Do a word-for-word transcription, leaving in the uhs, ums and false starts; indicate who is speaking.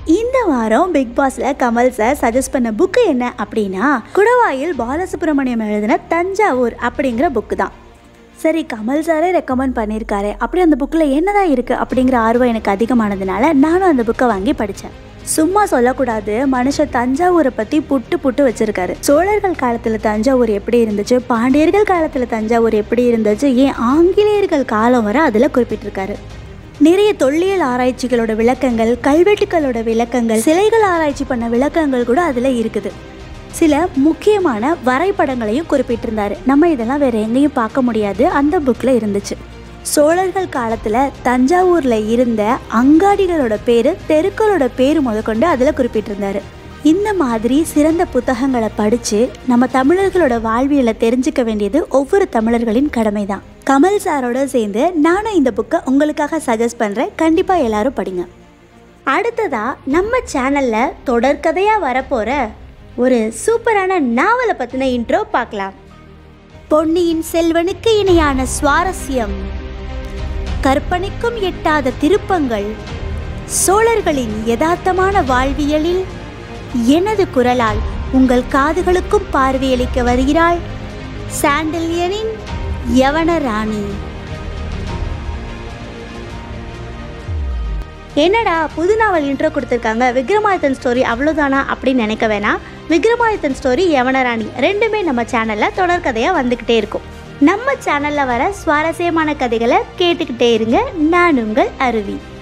Speaker 1: இந்த வாரம் பிக் பாஸ்ல கமல் சார் சஜஸ்ட் பண்ண புக்கு என்ன அப்படின்னா குடவாயில் பாலசுப்ரமணியம் எழுதின தஞ்சாவூர் அப்படிங்கிற புக்கு தான். சரி, கமல் சாரே ரெக்கமெண்ட் பண்ணியிருக்காரு, அப்படி அந்த புக்கில் என்னதான் இருக்குது அப்படிங்கிற ஆர்வம் எனக்கு அதிகமானதுனால நானும் அந்த புக்கை வாங்கி படித்தேன். சும்மா சொல்லக்கூடாது, மனுஷன் தஞ்சாவூரை பற்றி புட்டு புட்டு வச்சிருக்காரு. சோழர்கள் காலத்தில் தஞ்சாவூர் எப்படி இருந்துச்சு, பாண்டியர்கள் காலத்தில் தஞ்சாவூர் எப்படி இருந்துச்சு, ஏன் ஆங்கிலேயர்கள் காலம் வரை அதில் குறிப்பிட்டிருக்காரு. நிறைய தொல்லியல் ஆராய்ச்சிகளோட விளக்கங்கள், கல்வெட்டுகளோட விளக்கங்கள், சிலைகள் ஆராய்ச்சி பண்ண விளக்கங்கள் கூட அதில் இருக்குது. சில முக்கியமான வரைபடங்களையும் குறிப்பிட்டிருந்தாரு. நம்ம இதெல்லாம் வேற எங்கேயும் பார்க்க முடியாது, அந்த புக்கில் இருந்துச்சு. சோழர்கள் காலத்தில் தஞ்சாவூரில் இருந்த அங்காடிகளோட பேர், தெருக்களோட பேர் முதற்கொண்டு அதில் குறிப்பிட்டிருந்தாரு. இந்த மாதிரி சிறந்த புத்தகங்களை படித்து நம்ம தமிழர்களோட வாழ்வியலை தெரிஞ்சுக்க வேண்டியது ஒவ்வொரு தமிழர்களின் கடமை தான். கமல் சாரோட சேர்ந்து நானும் இந்த புக்கை உங்களுக்காக சஜஸ்ட் பண்ணுறேன், கண்டிப்பாக எல்லாரும் படிங்க. அடுத்ததாக நம்ம சேனலில் தொடர்கதையாக வரப்போகிற ஒரு சூப்பரான நாவலை பற்றின இன்ட்ரோ பார்க்கலாம். பொன்னியின் செல்வனுக்கு இணையான சுவாரஸ்யம், கற்பனைக்கும் எட்டாத திருப்பங்கள், சோழர்களின் யதார்த்தமான வாழ்வியலில் எனது குரலால் உங்கள் காதுகளுக்கும் பார்வையளிக்க வருகிறாள் சாண்டில்யனின் யவன ராணி. என்னடா புது நாவல் இன்ட்ரோ கொடுத்துருக்காங்க, விக்ரமாதித்தன் ஸ்டோரி அவ்வளோதானா அப்படின்னு நினைக்க வேணாம். விக்ரமாதித்தன் ஸ்டோரி, யவனராணி ரெண்டுமே நம்ம சேனலில் தொடர்கதையாக வந்துக்கிட்டே இருக்கும். நம்ம சேனலில் வர சுவாரஸ்யமான கதைகளை கேட்டுக்கிட்டே இருங்க. நான் உங்கள் அருவி.